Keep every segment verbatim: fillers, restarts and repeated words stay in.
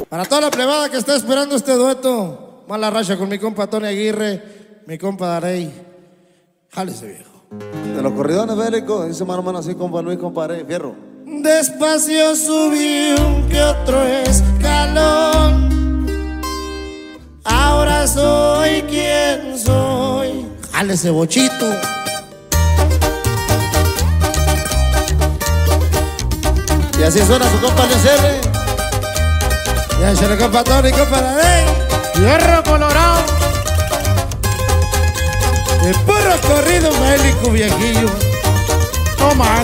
Para toda la plebada que está esperando este dueto, Mala Racha con mi compa Tony Aguirre, mi compa Darey. Jálese, viejo. De los corridones bélicos, dice mano mano así, compa Luis, compadre, fierro. Despacio subí un que otro escalón, ahora soy quien soy. Jálese, bochito. Y así suena su compa Luis R. Ya se le compa Tony, compa Darey. Hierro colorado. De puro corrido bélico, viejillo. No más.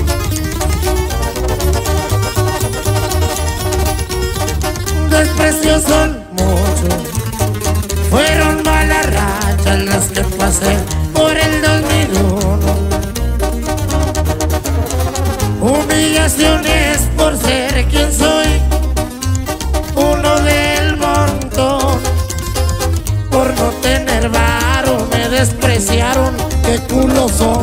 Desprecios son muchos, fueron malas rachas las que pasé por el dos mil uno. Humillaciones por ser quien soy, uno del montón. Por no tener varo me despreciaron, qué culos son.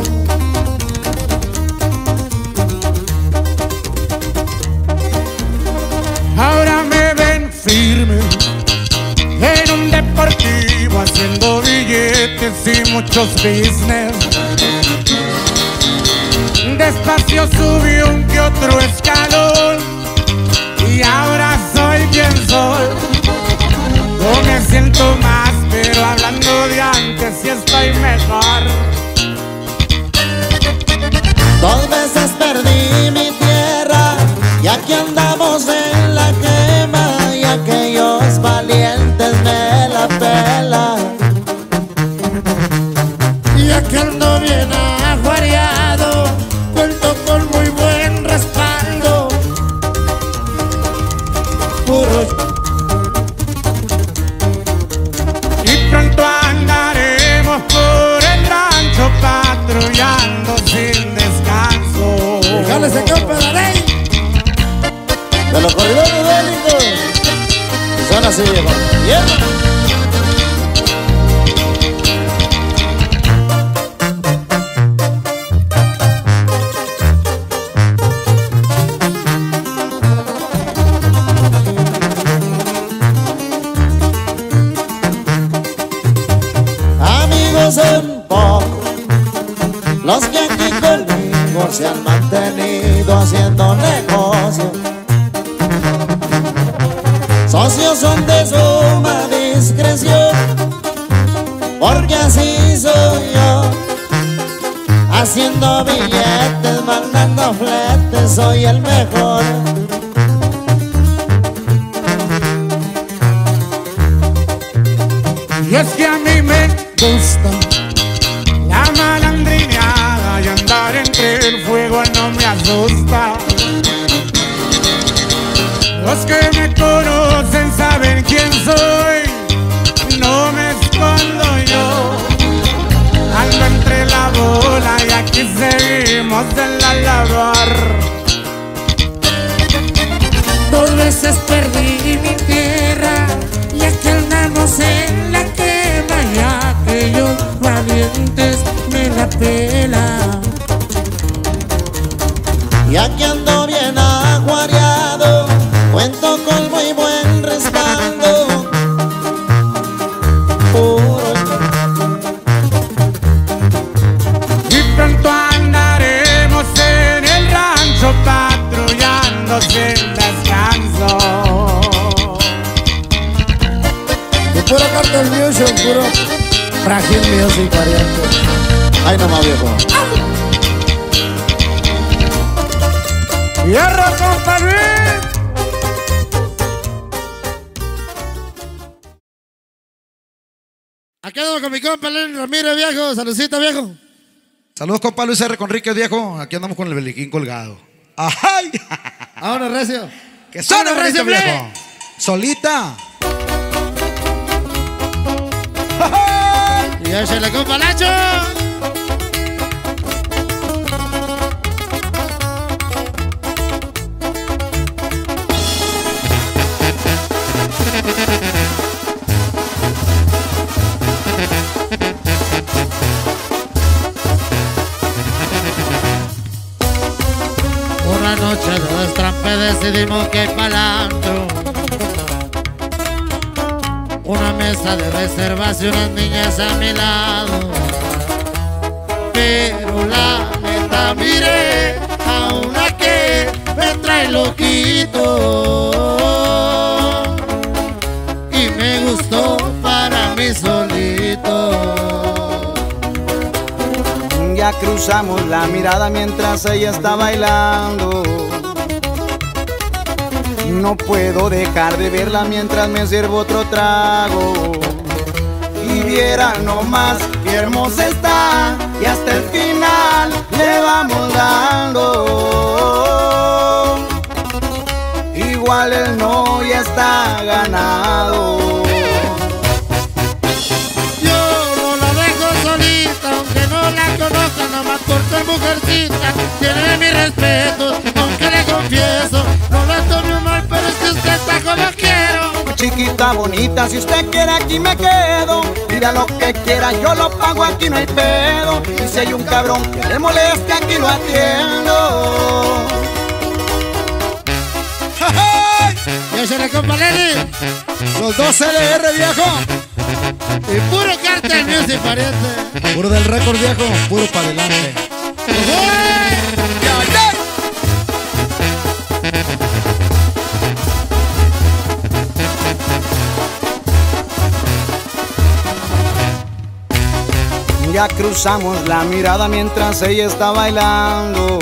Ahora me ven firme en un deportivo haciendo billetes y muchos business. Despacio subí un que otro escalón y ahora soy quien soy. No me siento más, pero hablando de antes sí estoy mejor. Dos veces perdí mi tierra y aquí andamos en la quema, y aquellos valientes me la pelan. Y aquí ando bien ajuareado, cuento con muy buen respaldo. Puro. Y pronto andaremos por el rancho patrullando sin descanso. Jálese, compa Darey. De los corridones bélicos, y suena así, viejo. Hierro. Son pocos los que aquí conmigo se han mantenido haciendo negocio. Socios son de suma discreción, porque así soy yo, haciendo billetes, mandando fletes, soy el mejor. Y es que a mí me gusta la malandrineada y andar entre el fuego no me asusta. Los que me conocen saben quién soy, no me escondo yo. Ando entre la bola y aquí seguimos en la labor. Dos veces perdí mi tierra y aquí andamos en la quema, y aquellos valientes me la pelan. Y aquí ando bien aguareado, cuento con muy buen respaldo. Puro. Y pronto andaremos en el rancho patrullando sin descanso. Y puro Cartel Music, puro Frágil Music, variante. Ay, nomás, viejo. ¡Hierro, compa Luis! Aquí andamos con mi compa Lenny Ramírez, viejo. Saludcita, viejo. Saludos, compa Luis R. Conríquez, viejo. Aquí andamos con el beliquín colgado. ¡Ay! Ahora, recio. ¡Que suene ¡Ahora, bonito, recio, viejo! ¡Solita! Y ya se le compa Nacho. Una noche de destrampé decidimos que pa'lantro una mesa de reservas y unas niñas a mi lado. Pero la neta miré a una que me trae loquito y me gustó para mí solito. Ya cruzamos la mirada mientras ella está bailando. No puedo dejar de verla mientras me sirvo otro trago. Y vieran nomás qué hermosa está, y hasta el final le vamos dando. Igual el no ya está ganado. Yo no la dejo solita, aunque no la conozca, nomás por ser mujercita. Tiene mi respeto, aunque le confieso, no la tomo mal, pero es que usted está como quiero. Chiquita bonita, si usted quiere aquí me quedo. Mira lo que quiera, yo lo pago, aquí no hay pedo. Y si hay un cabrón que le moleste, aquí lo atiendo. Yo se le compa Lenny, Los dos L R, viejo. y puro Cartel Music parece. Puro del récord, viejo. Puro para adelante. Ya cruzamos la mirada mientras ella está bailando.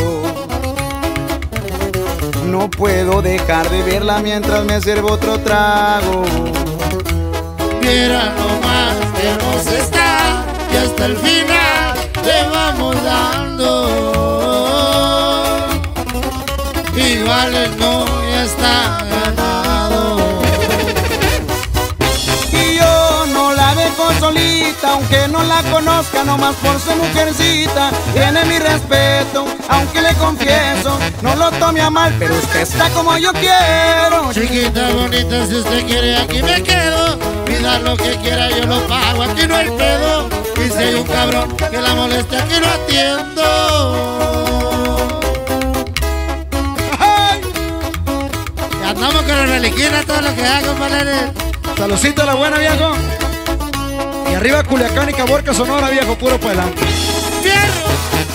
No puedo dejar de verla mientras me sirvo otro trago. Mira nomás que hermosa está, y hasta el final le vamos dando. Igual el no ya está ganado. Y yo no la dejo solita, aunque no la conozca, nomás por ser mujercita. Tiene mi respeto, aunque le confieso, no lo tome a mal, pero usted está como yo quiero. Chiquita bonita, si usted quiere aquí me quedo. Pida lo que quiera, yo lo pago, aquí no hay pedo. Y si hay un cabrón que la moleste, aquí lo atiendo. Ya andamos con el reliquín, todo lo que hago, compadre. Saludcito a la buena, viejo. Y arriba Culiacán y Caborca, Sonora, viejo. Puro para adelante. ¡Fierro!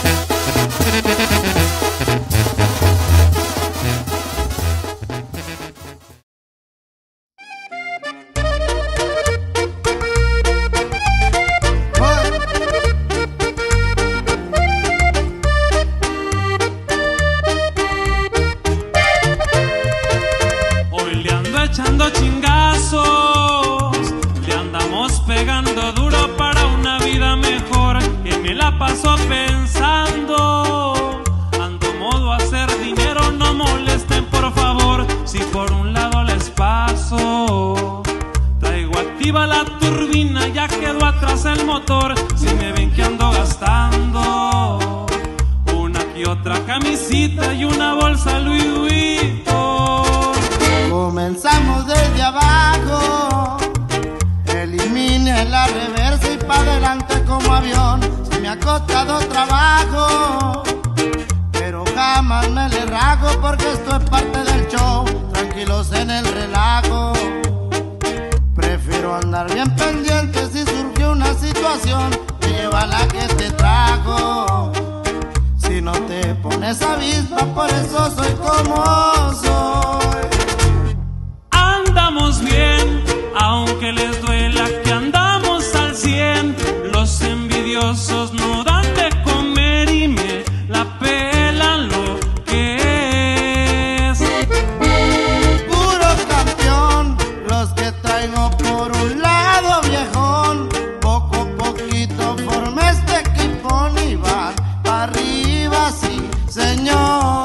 Hoy le ando echando chingazos, le andamos pegando duro para una vida mejor, que me la paso pensando. Ando modo a hacer dinero, no molesten por favor, si por un lado les paso. Traigo activa la turbina, ya quedó atrás el motor, si me ven que ando gastando una que otra camisita y una bolsa Louis Vuitton. Comenzamos desde abajo, elimine la reversa y pa' adelante como avión. Se me ha costado trabajo, pero jamás me le rajo, porque esto es parte del show, tranquilos en el relajo. Prefiero andar bien pendiente si surgió una situación, que lleva la que te trajo. Si no te pones avispa, por eso soy como soy. Andamos bien, aunque les duela que andamos al cien. Los envidiosos no dan de comer y me la pelan lo que es. Puro campeón, los que traigo por un lado, viejón. Poco a poquito formé este equipón y van para arriba, sí, señor.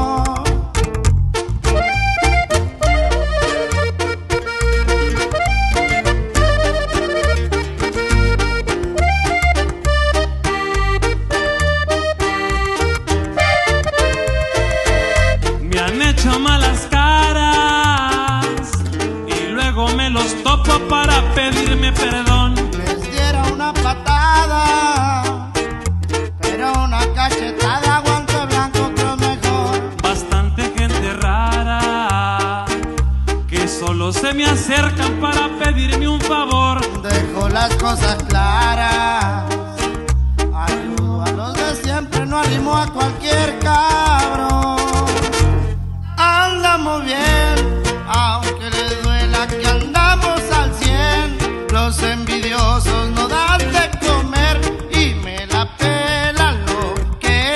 Me han hecho malas caras y luego me los topo para pedirme perdón. Les diera una patada, pero una cachetada, guante blanco creo mejor. Bastante gente rara que solo todos se me acercan para pedirme un favor. Dejo las cosas claras, ayudo a los de siempre, no arrimo a cualquier cabrón. Andamos bien, aunque les duela que andamos al cien. Los envidiosos no dan de comer y me la pelan lo que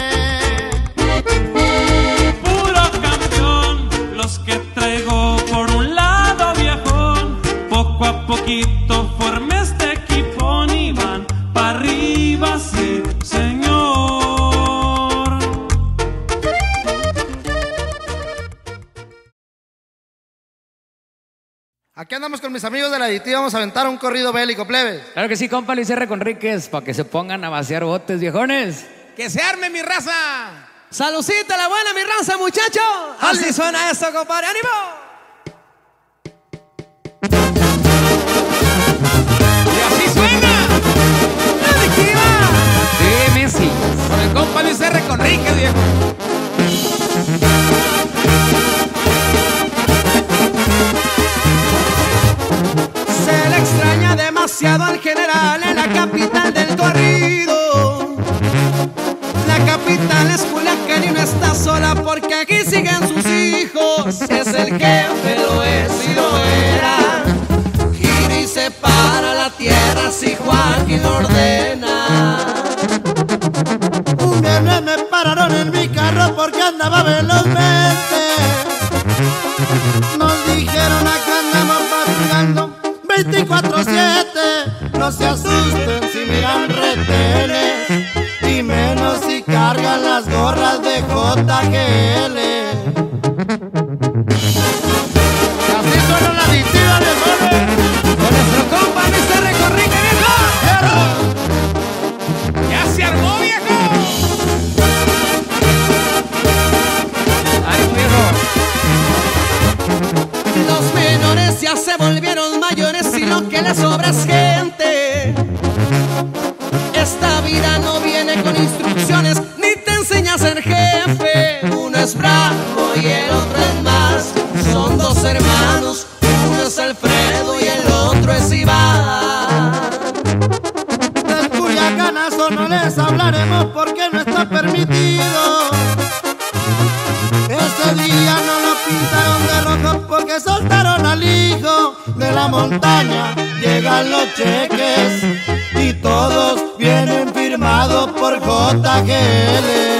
es. Puro campeón, los que traigo por un lado viejón. Poco a poquito formé este equipón y van para arriba, sí señor. Aquí andamos con mis amigos de la Aditiva, vamos a aventar un corrido bélico, plebes. Claro que sí, compa Luis R. Conríquez, para que se pongan a vaciar botes, viejones. ¡Que se arme mi raza! Salucita la buena, mi raza, muchacho. Así suena esto, compadre. ¡Ánimo! ¡Y así suena! ¡La Aditiva! Sí, Messi. Con el compa Luis R. Conríquez, viejo. Se le extraña demasiado al general en la capital del corrido. La capital es Culiacán y no está sola porque aquí siguen sus hijos. Es el jefe, lo es y lo era. Gira y separa la tierra si Joaquín lo ordena. Un viernes me pararon en mi carro porque andaba velozmente. Nos dijeron acá andamos patrullando veinticuatro siete. No se asusten si miran retenes, y menos si cargan las gorras de J G L. Y así suena la Aditiva, viejones. Con nuestro compa mister Recorrique, viejo. ¡Ya se armó, viejo! ¡Ánimo, viejo! Los menores ya se volvieron mayores y lo que les sobra es gente. Esta vida no viene con instrucciones ni te enseña a ser jefe. Uno es bravo y el otro es más. Son dos hermanos, uno es Alfredo y el otro es Iván. Del Culiacanazo no les hablaremos porque no está permitido. Ese día no lo pintaron de rojo porque soltaron al hijo. De la montaña llegan los cheques y todos vienen firmados por J G L.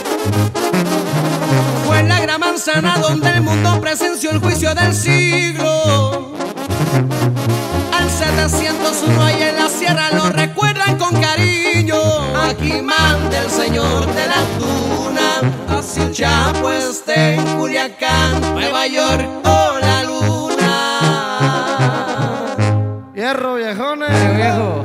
Fue en la gran manzana donde el mundo presenció el juicio del siglo. Al setecientos uno ahí en la sierra lo recuerdan con cariño. Aquí manda el señor de la tuna, así el Chapo esté en Culiacán, Nueva York o la luna. Hierro, viejones. ¡Ánimo, viejo!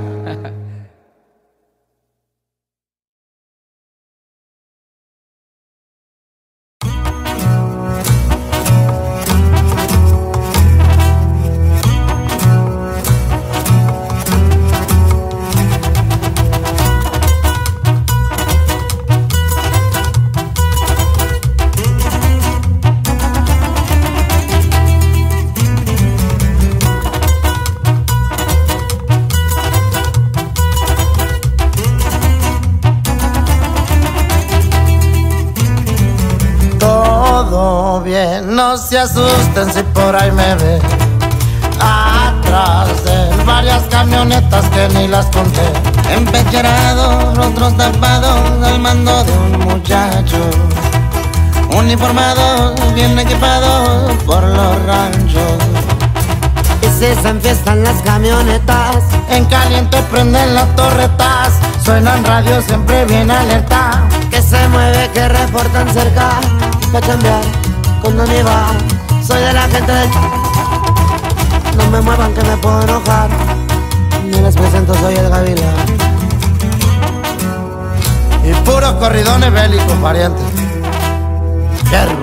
Todo bien, no se asusten si por ahí me ven. Atrás de varias camionetas que ni las conté. Empecherados, rostros tapados al mando de un muchacho. Uniformados, bien equipados por los ranchos. Y si se enfiestan las camionetas, en caliente prenden las torretas. Suenan radio siempre bien alerta, que se mueve, que reportan cerca. Pa' cambiar con Don Iba, soy de la gente del... No me muevan que me puedo enojar, ni les presento, soy el Gavilán. Y puros corridones bélicos, parientes. Hierro.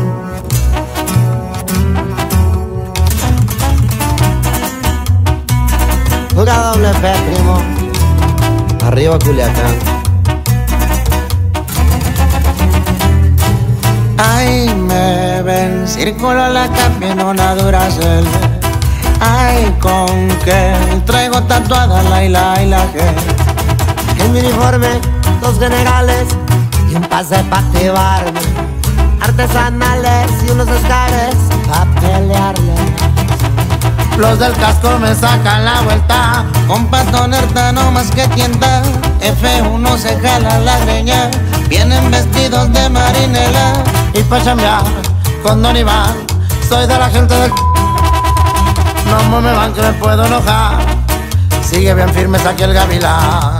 Juega doble P, primo. Arriba Culiacán. Ay, me ven en círculo la cambio en una Duracell. Ay, con que traigo tatuada la y la y la que. En mi uniforme, dos generales y un pase pa' activarme. Artesanales y unos escares pa' pelearle. Los del casco me sacan la vuelta, con patón herta no más que tienda. F uno se jala la greña, vienen vestidos de marinela. Y pa' chambear con Don Iván, soy de la gente del... No me van que me puedo enojar, sigue bien firmes aquí el gavilán.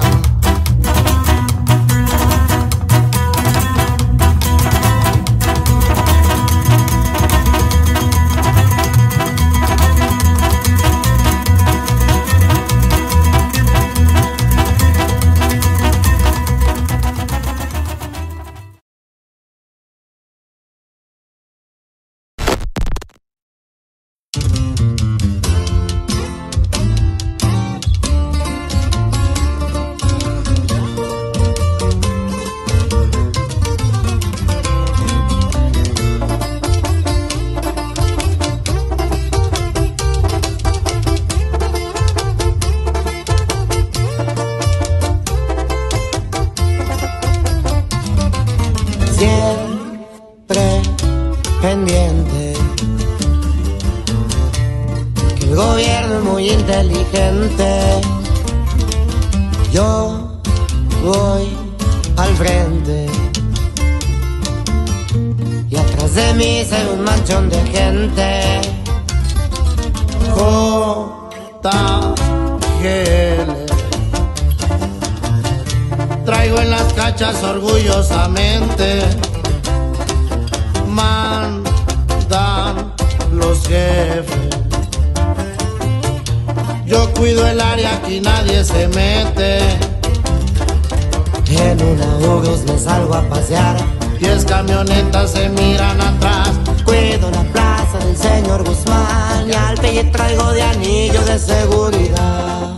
Siempre pendiente, que el gobierno es muy inteligente. Yo voy al frente y atrás de mí se ve un manchón de gente. J G L traigo en las cachas orgullosamente. Mandan los jefes, yo cuido el área, aquí nadie se mete. En una Urus me salgo a pasear, diez camionetas se miran atrás. cuido la plaza del señor Guzmán y al pelle traigo de anillo de seguridad.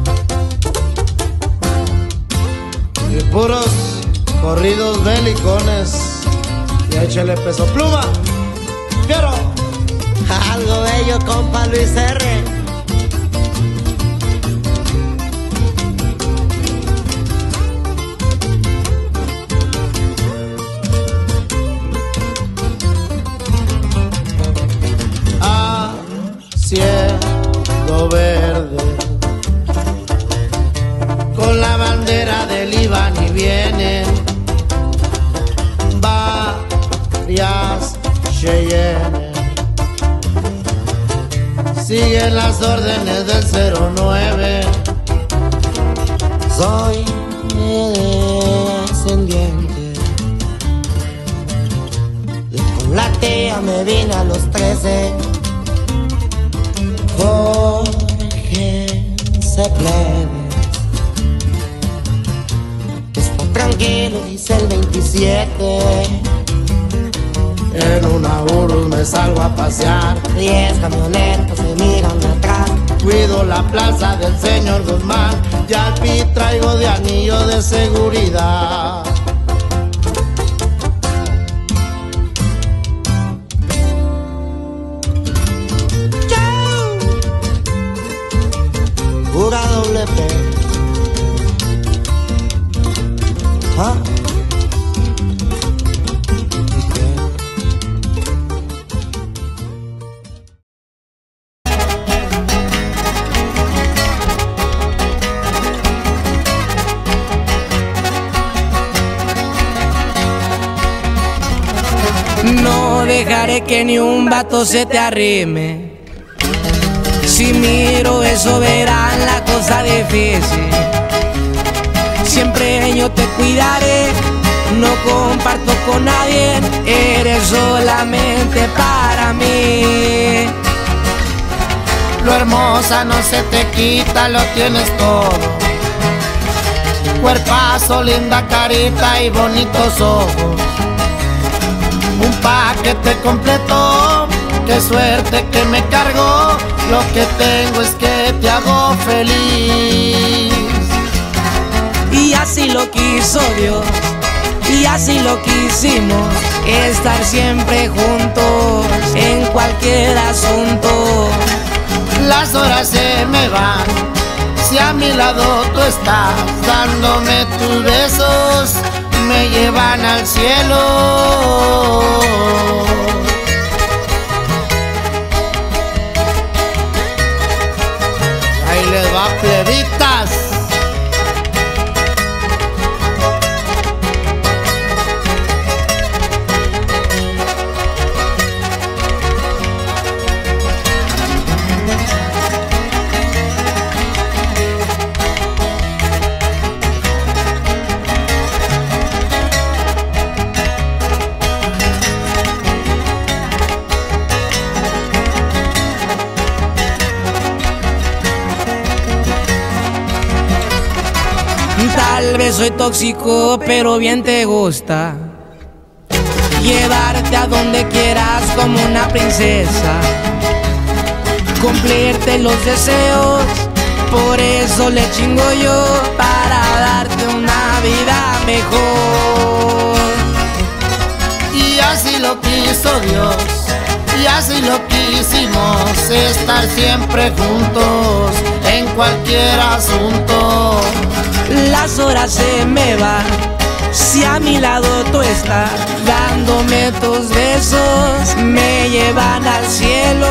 Y puros corridos belicones, y échale peso pluma, quiero algo bello, compa Luis R. A cielo verde, con la bandera del Iván y vienen varias Cheyenne. Siguen las órdenes del cero nueve. Soy descendiente y con la tía me vine a los trece. Jorge se plebe, está tranquilo, dice el veintisiete. En una Urus me salgo a pasear, diez camionetas se miran de atrás. cuido la plaza del señor Guzmán y al pi traigo de anillo de seguridad. Pura doble P. ¿Ah? No dejaré que ni un vato se te arrime. Si miro eso verán la cosa difícil. Siempre yo te cuidaré, no comparto con nadie, eres solamente para mí. Lo hermosa no se te quita, lo tienes todo. Cuerpazo, linda carita y bonitos ojos. Un paquete completo, qué suerte que me cargó. Lo que tengo es que te hago feliz. Y así lo quiso Dios, y así lo quisimos, estar siempre juntos. Las horas se me van, si a mi lado tú estás, dándome tus besos, me llevan al cielo. Ahí les va, plebitas. Tal vez soy tóxico, pero bien te gusta llevarte a donde quieras como una princesa, cumplirte los deseos, por eso le chingo yo para darte una vida mejor. Y así lo quiso Dios, y así lo quisimos, estar siempre juntos en cualquier asunto. Las horas se me van, si a mi lado tú estás, dándome tus besos, me llevan al cielo.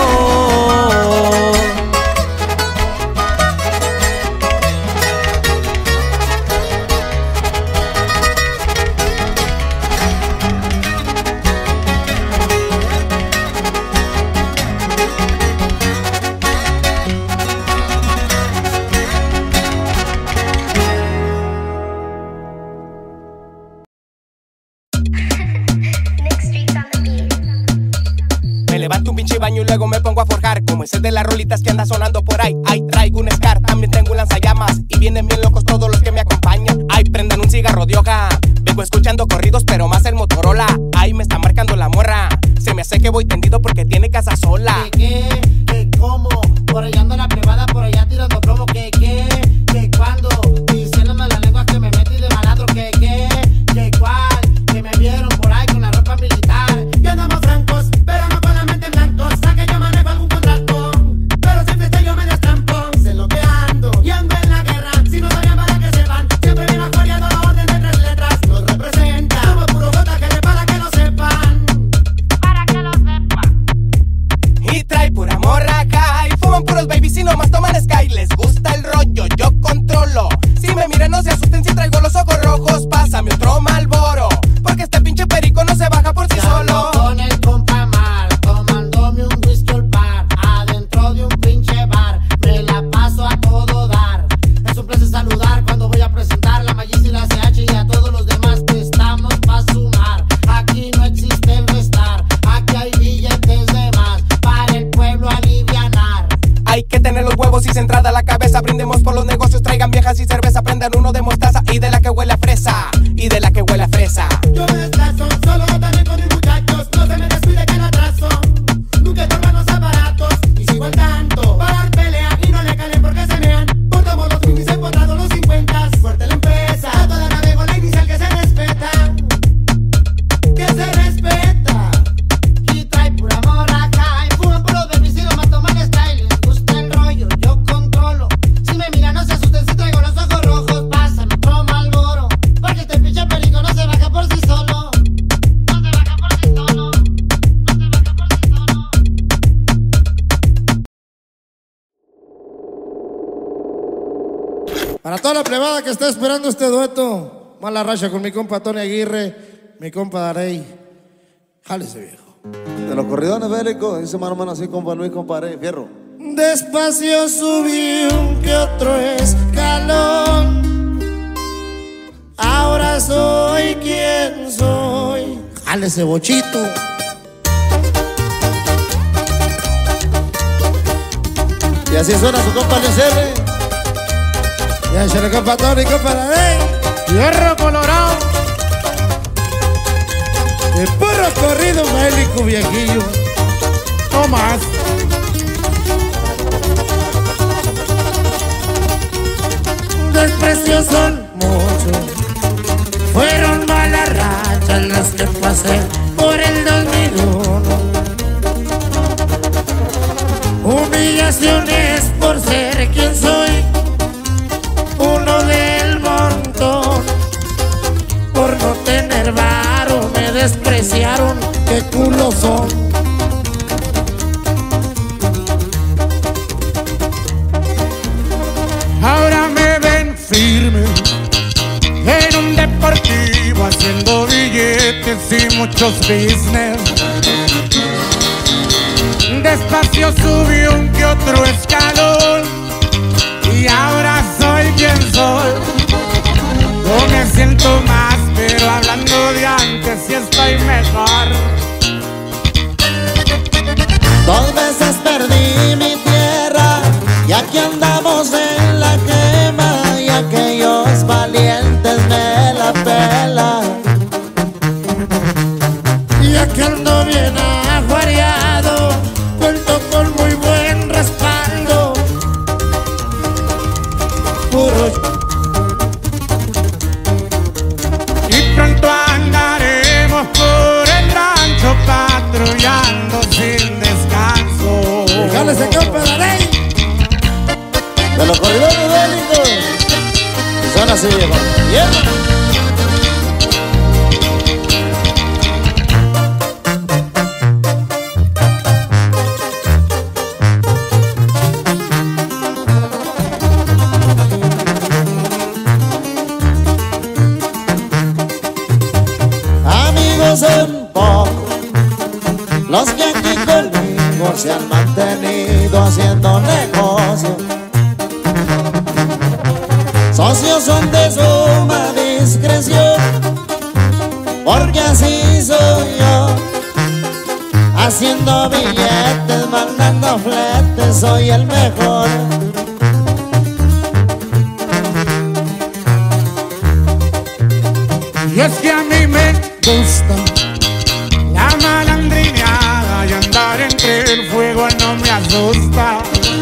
Y luego me pongo a forjar como ese de las rolitas que anda sonando por ahí. Ay, traigo un Scar, también tengo un lanzallamas y vienen bien locos todos los que me acompañan. Ay, prendan un cigarro de hoja, vengo escuchando corridos pero más el Motorola. Ay, me está marcando la morra, se me hace que voy tendido porque tiene casa sola. ¿Qué, qué, qué, cómo? Por allá ando la privada, por allá tirando promo. ¿Qué, qué, qué, cuándo? Diciéndome la lengua que me metí de malandro. ¿Qué, qué, qué, cuál? Que me vieron por ahí con la ropa militar. Y andamos francos, pero no con la mente en blanco. Saque yo manejo algún contrato, pero siempre estoy yo medio estampo. Sé lo que ando y ando en la guerra. Si no sabían para que sepan, siempre viene acordeando la orden de tres letras. Nos representa, somos puro gota que le para que lo sepan. Para que lo sepan. Y trae pura morra acá y fuman puros babies y nomás toman Sky. Les gusta el rollo, yo controlo. Si me miran no se asusten si traigo los ojos rojos. Pásame otro Malboro, porque este pinche perico no se baja por sí Ya solo. Con el compa mal, tomándome un whisky al par, adentro de un pinche bar, me la paso a todo dar. Es un placer saludar cuando voy a presentar la Magis y la C H y a todos los demás que estamos pa' sumar. Aquí no existe el restar, aquí hay billetes de más, para el pueblo alivianar. Hay que tener los huevos y centrada la cabeza. Brindemos por los negocios, traigan viejas y cerveza. Prendan uno de mostaza y de la que huele a fresa. Y de la que huele a fresa. Yo me desplazo, solo también con mis muchachos. No se me descuide que no atraso. Nunca tornan los aparatos y sigo al tanto. Para dar pelea y no le calen porque se mean. Portamos los finis empotrados los cincuentas. Fuerte la empresa, a toda navego la inicial que se respeta. Que se respeta. Y trae pura morra acá. Y fuman puros babies y nomás toman style. Les gusta el rollo, yo controlo. Si me miran no se asusten si traigo los ojos rojos. Pásame otro Malboro, porque este pinche perico no se baja por sí solo. No se baja por sí solo. No se baja por sí solo. Para toda la plebada que está esperando este dueto, mala racha con mi compa Tony Aguirre, mi compa Darey. Jálese, viejo. De los corridones bélicos, dice mano mano así, compa Luis, compadre, fierro. Despacio subí un que otro escalón, ahora soy quien soy. Jálese, bochito. Y así suena su compa Luis R. Ya se le compa Tony, compa Darey. Hierro colorado. De puro corrido bélico, viejillo. No más. Desprecios son muchos, fueron malas rachas las que pasé por el dos mil uno. Humillación musculoso. Ahora me ven firme en un deportivo haciendo billetes y muchos business. Despacio subí un que otro escalón y ahora soy quien soy. No me siento más, pero hablando de antes sí estoy mejor. Dos veces perdí mi tierra y aquí andamos en la quema y aquellos valientes me la pelan. Y aquí ando bien ajuareado, cuento con muy buen respaldo. Puro. Y pronto andaremos por el rancho patrullando sin descanso. Déjale ese campo de la ley. De los corredores bélicos. Y son así, viejo. ¡Hierba! Son pocos los que aquí conmigo se han mantenido haciendo negocio. Socios son de suma discreción, porque así soy yo, haciendo billetes, mandando fletes, soy el mejor. Y es que a mí me gusta la malandrineada y andar entre el fuego no me asusta.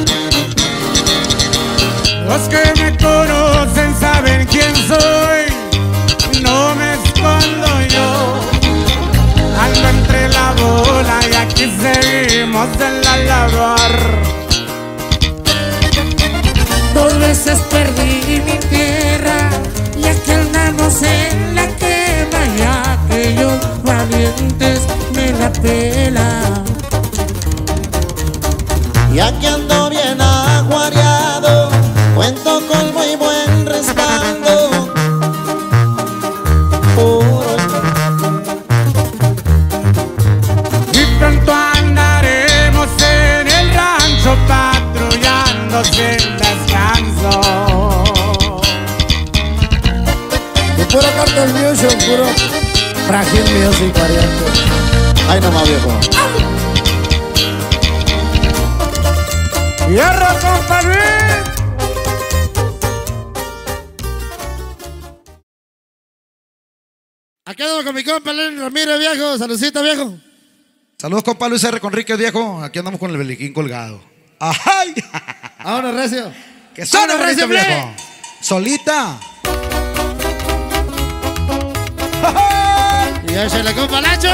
Los que me conocen saben quién soy, no me escondo yo. Ando entre la bola y aquí seguimos en la labor. Dos veces perdí mi tierra y aquí andamos en la quema y aquellos valientes me la pelan. Y aquí ando bien ajuareado, cuento con muy buen respaldo. Puro. Y pronto andaremos en el rancho patrullando sin descanso. Y puro Cartel Music, puro Frágil Music variante. Ay, nomás, viejo. ¡Hierro, compa Luis! Aquí andamos con mi compa Luis Ramírez, viejo. Saludcita, viejo. Saludos, compa Luis R. Conríquez, viejo. Aquí andamos con el beliquín colgado. ¡Ay! Ahora, recio. ¡Que suena, recio, viejo! ¡Solita! Y ese le compa Nacho.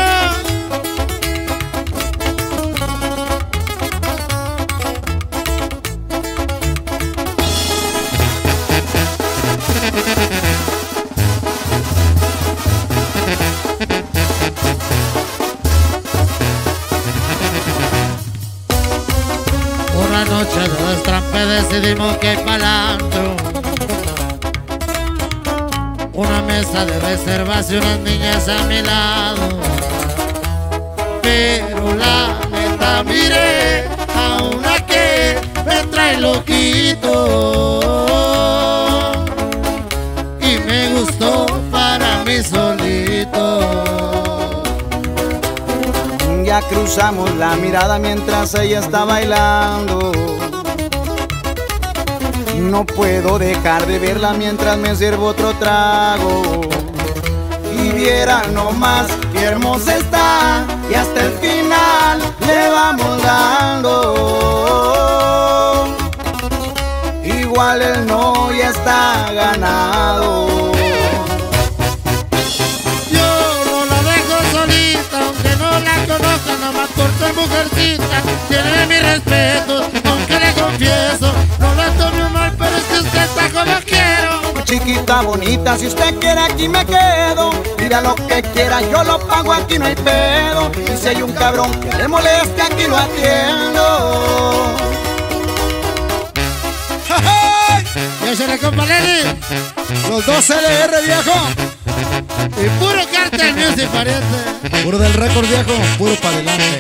Una noche de destrampe decidimos que pa'lantro. Una mesa de reservación, unas niñas a mi lado. Pero la neta miré a una que me trae loquito y me gustó para mí solito. Ya cruzamos la mirada mientras ella está bailando. No puedo dejar de verla mientras me sirvo otro trago. Y vieran nomás qué hermosa está, y hasta el final le vamos dando. Igual el no ya está ganado. Yo no la dejo solita, aunque no la conozca, nomás por ser mujercita. Tiene mi respeto, aunque le confieso, no la tome mal, pero es que usted está como quiero. Chiquita bonita, si usted quiere aquí me quedo. Pida lo que quiera, yo lo pago, aquí no hay pedo. Y si hay un cabrón que le moleste, aquí lo atiendo. Ya se le compa Lenny. Los dos L R, viejo. Y puro Cartel Music parece. Puro del récord, viejo. Puro para adelante.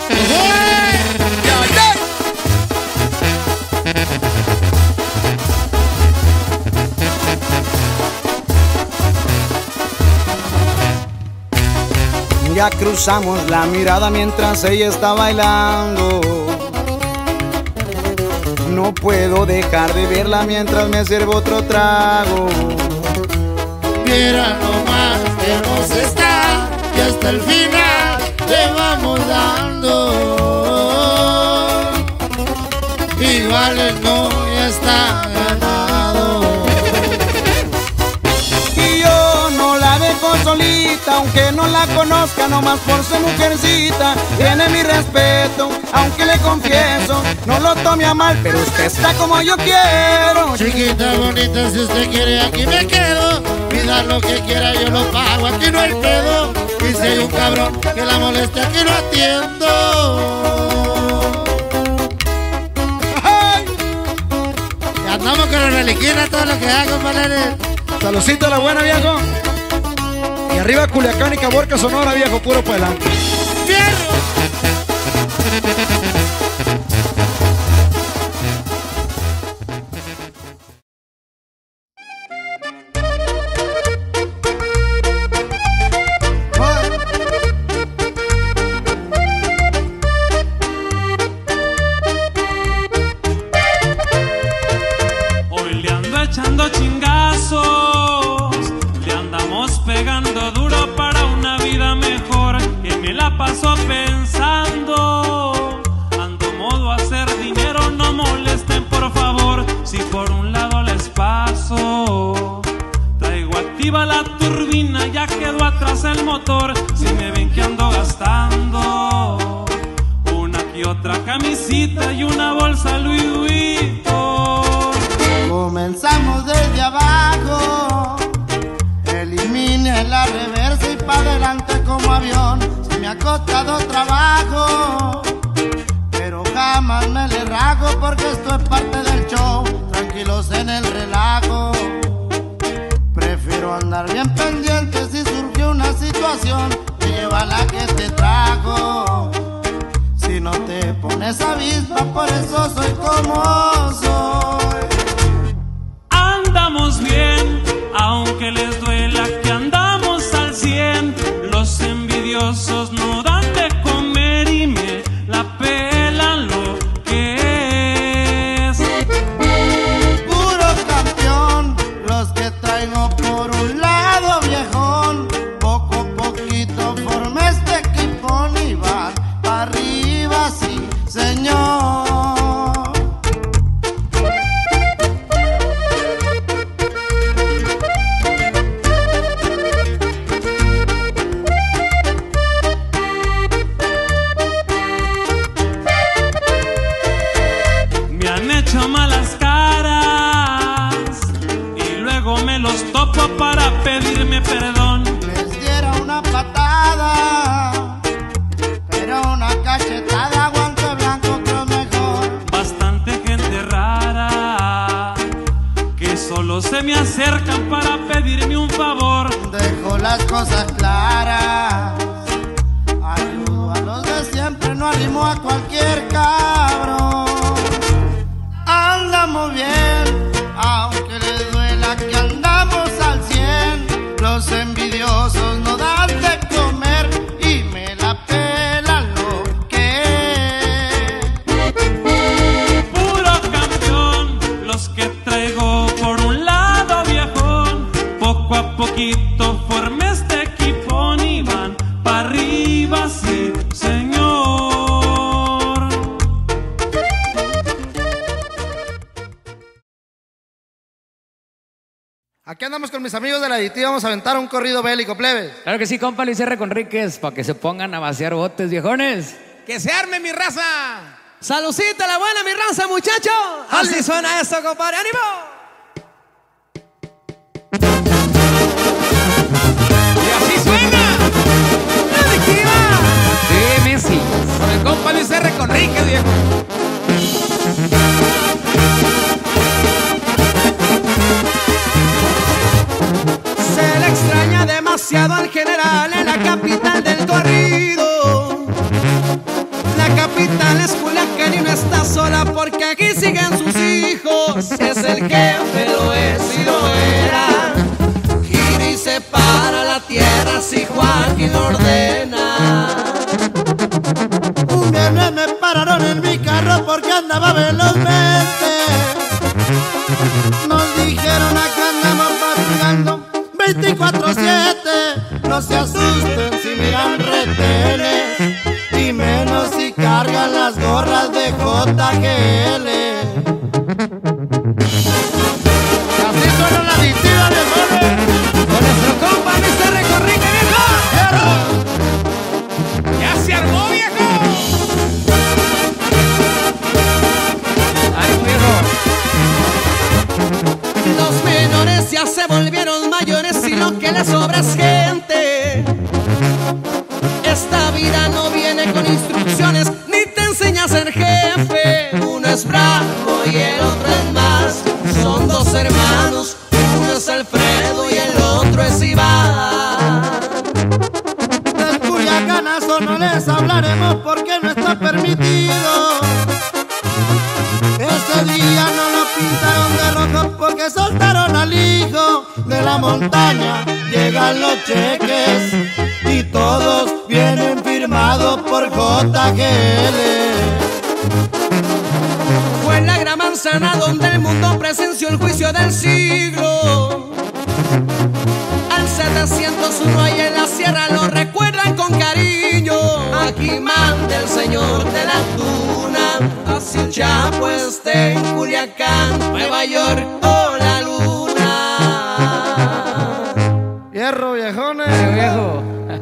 Ya cruzamos la mirada mientras ella está bailando. No puedo dejar de verla mientras me sirvo otro trago. Mira nomás que nos está y hasta el final le vamos dando. Igual el no ya está ganado. Y yo no la dejo solita, aunque no la conozca, nomás por ser mujercita. Tiene mi respeto, aunque le confieso, no lo tome a mal, pero usted está como yo quiero. Chiquita bonita, si usted quiere aquí me quedo. Pida lo que quiera, yo lo pago, aquí no hay pedo. Y si hay un cabrón que la moleste, aquí lo atiendo. ¡Ay! Y andamos con la reliquina, todo lo que hago, Valeria. Saludcito a la buena, viejo. Y arriba Culiacán y Caborca, Sonora, viejo, puro para adelante. ¡Fierro! Hoy le ando echando chingazos, le andamos pegando duro para una vida mejor, que me la paso pensando. Ando modo a hacer dinero, no molesten por favor, si por un lado les paso. Traigo activa la turbina, ya quedó atrás el motor, si me ven que ando gastando una que otra camisita y una bolsa Louis Vuitton. Comenzamos desde abajo, elimine la reversa y pa' adelante como avión. Si me ha costado trabajo, pero jamás me le rajo, porque esto es parte del show, tranquilos en el relajo. Prefiero andar bien pendiente si surgió una situación, y lleva la que te trajo. Si no te pones avispa, por eso soy como soy. Andamos bien, aunque les duela que andamos al cien. Los envidiosos no dan de comer y me la pelan lo que es. Puro campeón, los que traigo por un lado, viejón. Poco a poquito formé este equipón y van para arriba, sí, señor. Me han hecho malas caras y luego me los topo para pedirme perdón. Les diera una patada, pero una cachetada, guante blanco creo mejor. Bastante gente rara que solo se me acercan para pedirme un favor. Dejo las cosas claras, ayudo a los de siempre, no arrimo a cualquier cabrón. Andamos bien, aunque les duela que andamos al cien. Los envidiosos no dan de comer y me la pelan lo que es. Puro campeón, los que traigo por un lado, viejón. Poco a poquito formé este equipón y van para arriba, sí, señor. Aquí andamos con mis amigos de la aditiva, vamos a aventar un corrido bélico, plebes. Claro que sí, compa Luis R. Conríquez, para que se pongan a vaciar botes, viejones. ¡Que se arme mi raza! ¡Salucita la buena mi raza, muchachos! Así suena esto, compadre, ¡ánimo! Y así Luis R. Conríquez, viejo. Se le extraña demasiado al general en la capital del corrido. La capital es Culiacán y no está sola porque aquí siguen sus hijos. Es el jefe, lo es y lo era. Gira y separa la tierra si Joaquín lo ordena. Un viernes me pararon en mi carro porque andaba velozmente. Nos dijeron acá andamos patrullando veinticuatro siete. No se asusten si miran retenes, y menos si cargan las gorras de J G L. Así suena la adictiva de Jorge. Con nuestro compa mister R. Conríquez, viejo. Ya se armó, viejo. Ay, viejo. Los menores ya se volvieron mayores y lo que les sobra es gente. Esta vida no viene con instrucciones ni te enseña a ser jefe. Uno es bravo y el otro es más. Son dos hermanos, uno es Alfredo y el otro es Iván. Del Culiacanazo no les hablaremos porque no está permitido. Ese día no lo pintaron de rojo porque soltaron al hijo. De la montaña llegan los cheques y todos vienen firmados por J G L. Fue en la gran manzana donde el mundo presenció el juicio del siglo. Al setecientos uno ahí en la sierra lo recuerdan con cariño. Aquí manda el señor de la tuna, así el Chapo esté en Culiacán, Nueva York o la luna. Hierro, viejones. Ay, viejo.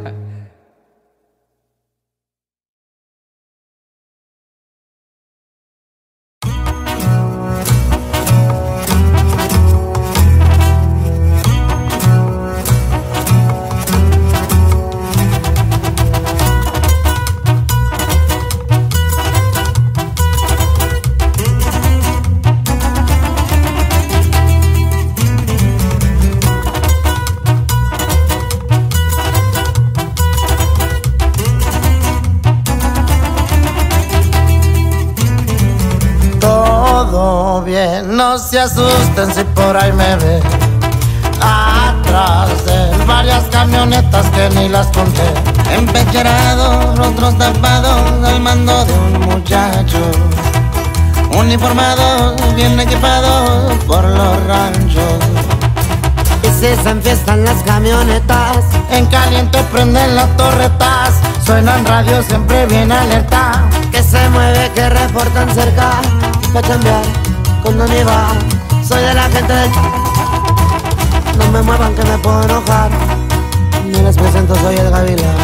Bien, no se asusten si por ahí me ven atrás de varias camionetas que ni las conté. Empecherados, rostros tapados al mando de un muchacho, uniformados, bien equipados por los ranchos. Y si se enfiestan las camionetas, en caliente prenden las torretas, suenan radio siempre bien alerta. que se mueve, que reportan cerca, pa' chambear con Don Iván. Soy de la gente del... No me muevan que me puedo enojar. Ni les presento, soy el Gavilán.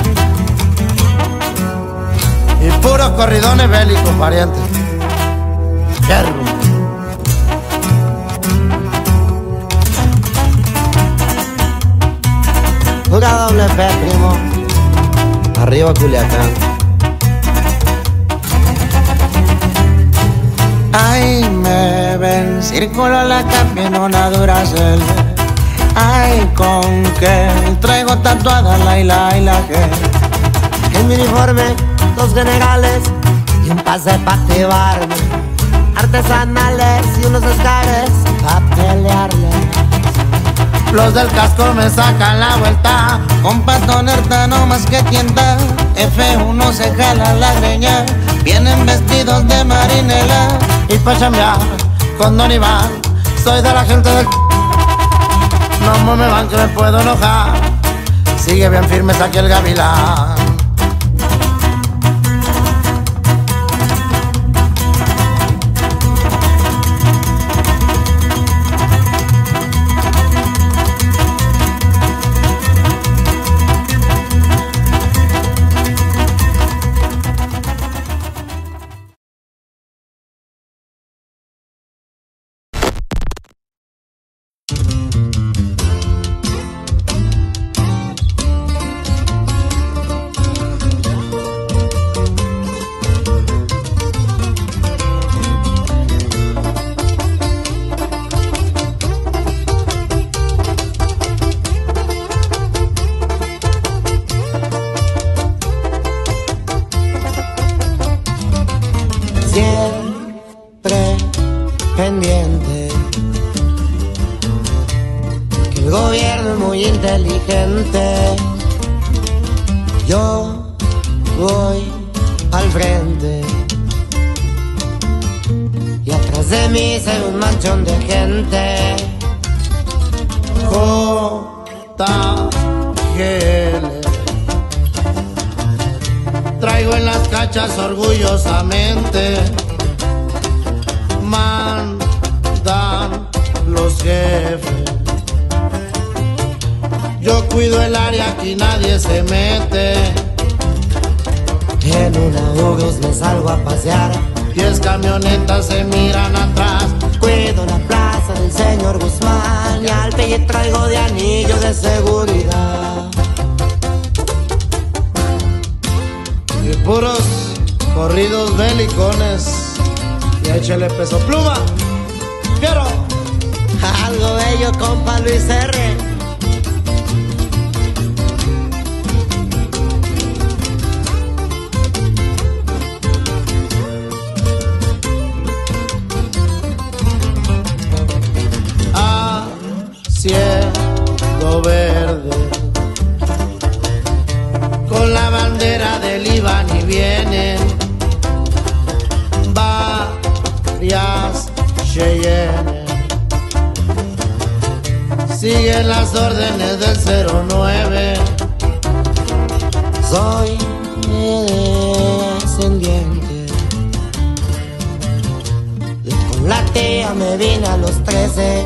Y puros corridones bélicos, parientes. Hierro. Jura doble P, primo. Arriba Culiacán. Ay, me ven, circulo la cambia en una Duracell. Ay, con que traigo tatuada la y la y la que. En mi uniforme, dos generales y un pase pa' activarme. Artesanales y unos escares pa' pelearle. Los del casco me sacan la vuelta, con patón herta no más que tienta. F uno se jala la greña, vienen vestidos de marinela. Y pa' chambear con Don Iván, soy de la gente del... No me van que me puedo enojar, sigue bien firmes aquí el Gavilán. siempre pendiente, que el gobierno es muy inteligente. Yo voy al frente y atrás de mí se ve un manchón de gente. J G L traigo en las cachas orgullosamente. Mandan los jefes, yo cuido el área, aquí nadie se mete. En una Urus me salgo a pasear, diez camionetas se miran atrás. Cuido la plaza del señor Guzmán y al pelle traigo de anillo de seguridad. Y puros corridos belicones, y échale peso pluma, quiero algo bello, compa Luis R. Cielo verde, con la bandera del iban y vienen varias Cheyenne. Siguen las órdenes del cero nueve. Soy descendiente y con la tía me vine a los trece.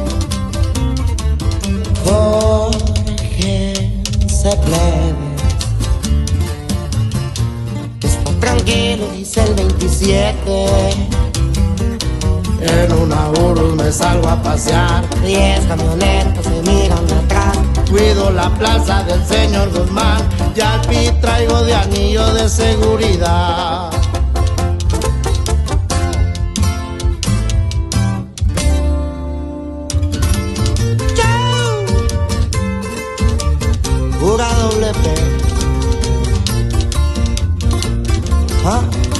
Jorge se plebe, que está tranquilo, dice el veintisiete. En una Urus me salgo a pasear, diez camionetas se miran de atrás. Cuido la plaza del señor Guzmán y al pi traigo de anillo de seguridad. Pura doble P. ¿Ah?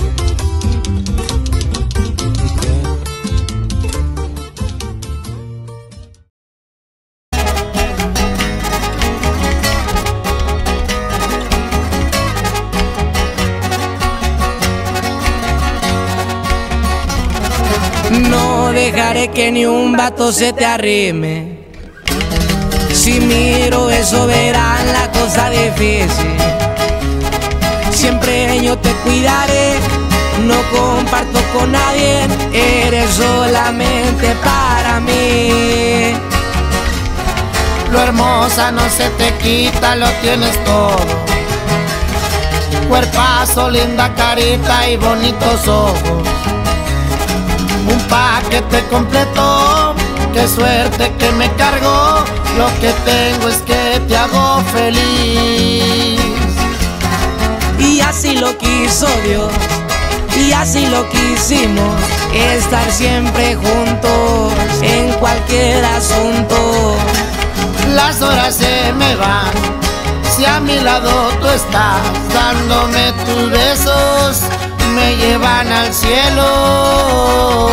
No dejaré que ni un vato se te arrime. Si miro eso verán la cosa difícil. Siempre yo te cuidaré, no comparto con nadie, eres solamente para mí. Lo hermosa no se te quita, lo tienes todo. Cuerpazo, linda carita y bonitos ojos. Un paquete completo, qué suerte que me cargó. Lo que tengo es que te hago feliz. Y así lo quiso Dios, y así lo quisimos, estar siempre juntos en cualquier asunto. Las horas se me van, si a mi lado tú estás, dándome tus besos, me llevan al cielo.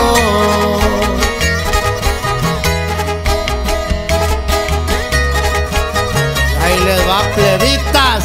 Ahí les va, plebitas.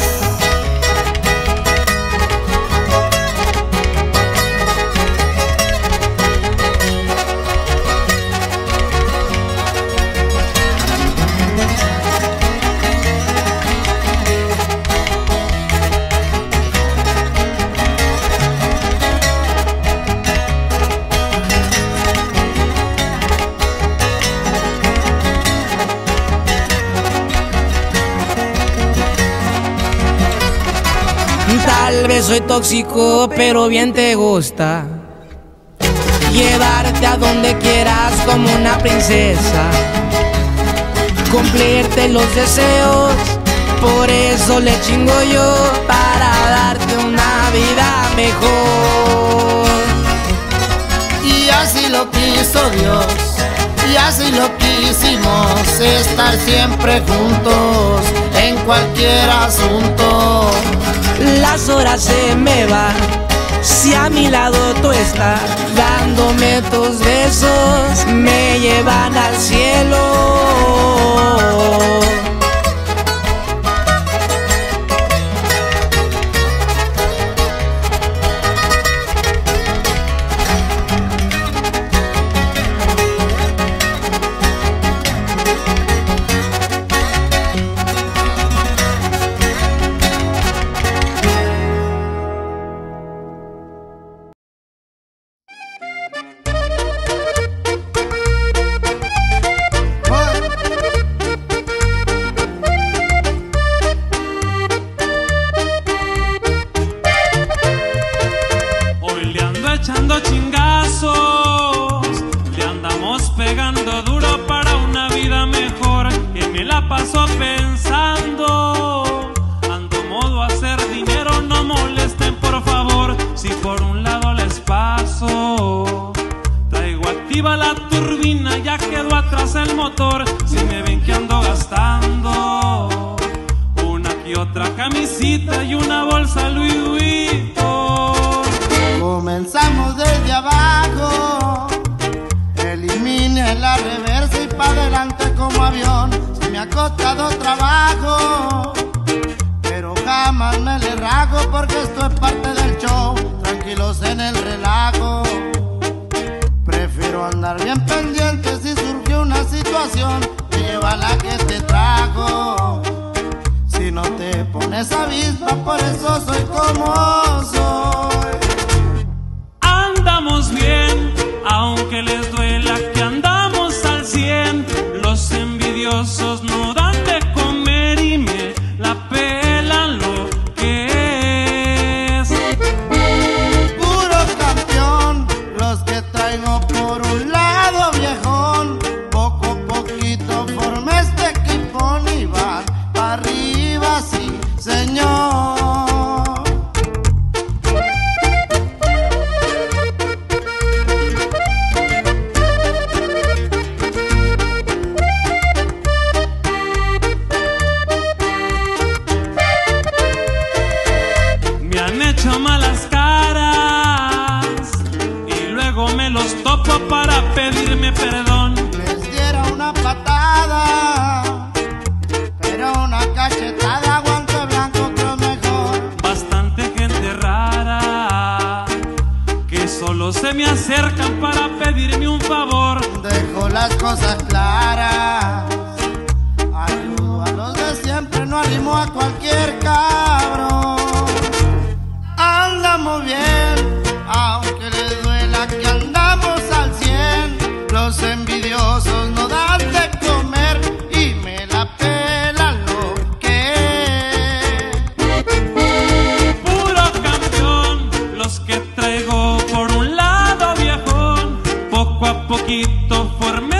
Tal vez soy tóxico, pero bien te gusta llevarte a donde quieras como una princesa, cumplirte los deseos, por eso le chingo yo, para darte una vida mejor. Y así lo quiso Dios, y así lo quisimos, estar siempre juntos en cualquier asunto. Las horas se me van, Si a mi lado tú estás, dándome tus besos, me llevan al cielo. Echando chingazos, le andamos pegando duro para una vida mejor, que me la paso pensando. Ando modo a hacer dinero, no molesten por favor, si por un lado les paso. Traigo activa la turbina, ya quedó atrás el motor, si me ven que ando gastando una que otra camisita y una bolsa Louis Vuitton. Comenzamos desde abajo, elimine la reversa y pa' adelante como avión. Si me ha costado trabajo, pero jamás me le rajo, porque esto es parte del show, tranquilos en el relajo. Prefiero andar bien pendiente si surgió una situación, y lleva la que te trajo. Si no te pones avispa, por eso soy como soy. Andamos bien, aunque les duela que andamos al cien. Los envidiosos no dan de comer y me la pelan lo que es. Puro campeón, los que traigo por un lado viejón. Poco a poquito formé este equipón y van para arriba, sí señor. Malas caras y luego me los topo para pedirme perdón. Les diera una patada, pero una cachetada, guante blanco creo mejor. Bastante gente rara que solo se me acercan para pedirme un favor. Dejo las cosas claras, ayudo a los de siempre, no arrimo a cualquier cabrón. Andamos bien, aunque les duela que andamos al cien. Los envidiosos no dan de comer y me la pelan lo que es. Puro campeón, los que traigo por un lado viejón. Poco a poquito formé